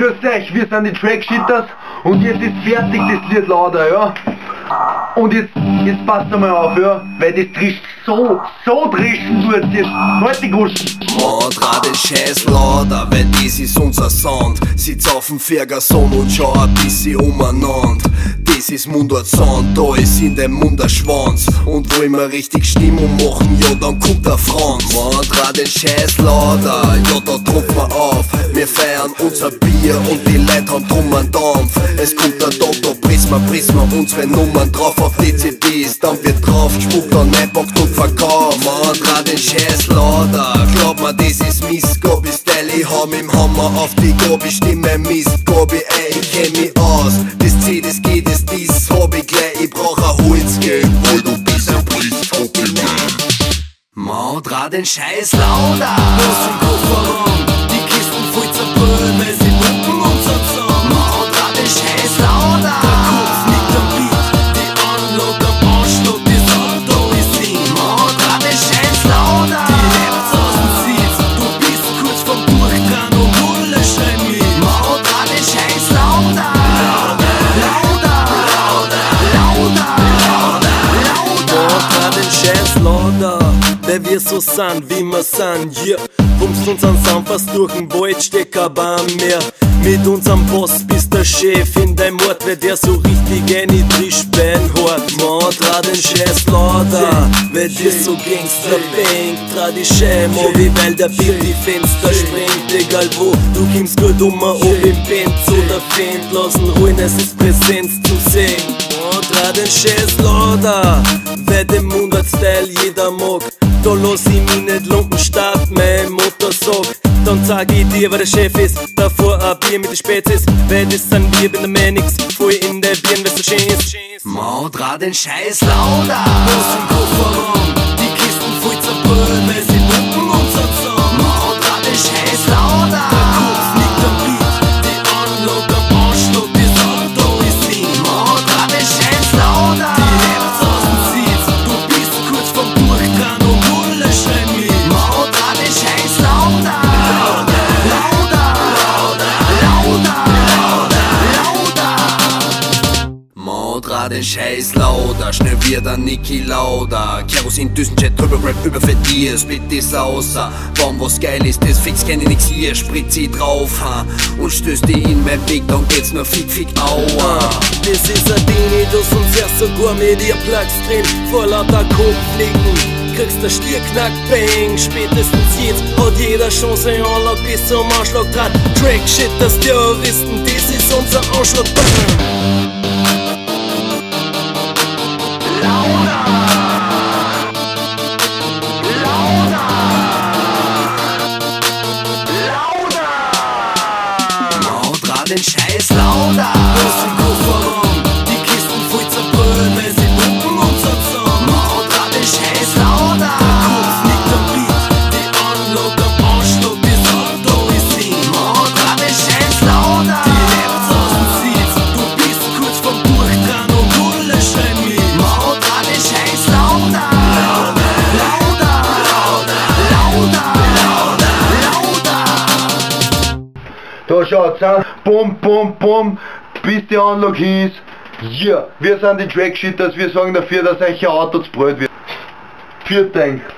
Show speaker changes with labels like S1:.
S1: Grüß euch, wir sind die Trackshitters und jetzt ist fertig das Lied lauter, ja. Und jetzt passt einmal auf, ja, weil das trischt so trischen tut jetzt. Halt die Guschen.
S2: Mantra den Scheiß lauter, weil das ist unser Sound. Sitz auf dem Ferguson und schau ein bisschen umeinander. Das ist Mundart Sound, da ist in dem Mund der Schwanz. Und wo immer richtig Stimmung machen, ja dann kommt der Franz. Mantra den Scheiß lauter, ja da druckt man auf. Wir feiern unser Bier und die Leute haben drum einen Dampf. Es kommt der Doktor, Prisma unsere Nummern drauf auf die CDs. Dann wird drauf gespuckt, dann einpackt und verkauft. Mantra den Scheiß lauter, glaub mir das ist Mist. Gobi Style, ich hau mit dem Hammer auf die Gobi Stimme Mist. Gobi ey, ich kenn mich aus, das C, das G, das dies hab ich gleich, ich brauch ein Holzgeld, weil du bist ein Priest, Gobi Mantra den Scheiß lauter, los im Kofferraum, die Kisten voll zerbrüllen, weil sie puppen und so zusammen. Mantra den Scheiß lauter, der Kopf liegt am Beat, die Anlage am Anschlag, das Auto ist hin. Mantra den Scheiß lauter, die Herz aus dem Sitz, du bist kurz vom Durchdrehen und Hulle schreien mit. Mantra den Scheiß lauter, Mantra den Scheiß lauter, weil wir so sind, wie wir sind, yeah. Pumpst unseren Sound fast durch den Wald, steck aber am Meer. Mit unserem Boss bist der Chef in deinem Ort, weil der so richtig eintrisch beinhart. Mantra den Scheiß lauter, weil dir so Gangster bangt. Trau die Scheiben an, wie weil der Beat die Fenster sprengt. Egal wo, du kommst gut ob im Benz oder Fend. Lassen ruhen, es ist Präsenz zu sehen. Mantra den Scheiß lauter, weil den Mundart-Style jeder mag. Da lass ich mich nicht lumpen, start mein Motor sagt. Dann sag ich dir, wer der Chef ist. Davor ein Bier mit den Spezies, weil das sind wir, bin der mehr nix. Voll in der Birn, weil's so schön ist. Mantra den Scheiß lauter, los im Kofferraum, die Kisten voll zerbrüllen, weil sie puppen und so zusammen. Mantra den Scheiß lauter, der Kopf liegt am Beat, die Anlage am Anschlag, das Auto ist hin. Mantra den Scheiß lauter, die Herz aus dem Sitz, du bist kurz vom Durchdrehen und Hulle schreien mit. Mantra den Scheiß lauter, Mantra den Scheiß lauter, schnell wie der Niki Lauda. Kerosin, Düsenjet, drüber Rap, überfällt dir, split das außer. Wann was geil ist, das fix, kenn ich nix hier, spritz ich drauf, und stößt die in mein Weg, dann geht's nur fick, aua. Das ist ein Ding, das uns erst sogar mit ihr Plugs drin, vor lauter Kopfnicken. Kriegst der Stierknack, bang, spätestens jetzt hat jeder Chance, Anlag bis zum Anschlag dran. Trackshit, das Terroristen, das ist unser Anschlag, bang. Den Scheiß lauter, los im Kofferraum, die Kisten voll zerbrüllen, weil sie puppen und so zusammen. Mantra den Scheiß lauter, der Kopf liegt am Beat, die Anlage am Anschlag, das Auto ist hin. Mantra den Scheiß lauter, die Herz aus dem Sitz, du bist kurz vom Durchdrehen und Hulle schreien mit. Mantra den Scheiß lauter,
S1: Da schaut's an, bum, bis die Anlage hieß. Ja, wir sind die Trackshitters, wir sorgen dafür, dass euch ein Auto zerbrüllt wird. Vielen Dank.